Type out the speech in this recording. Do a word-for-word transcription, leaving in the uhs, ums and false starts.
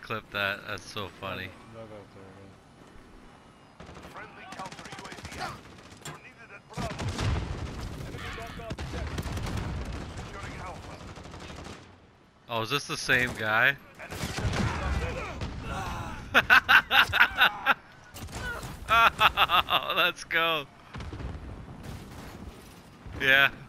clip that. That's so funny. Friendly counter U A V out. You're needed at Bravo. Enemy Vanguard detected. Securing Alpha. Oh, is this the same guy? Oh, let's go. Yeah.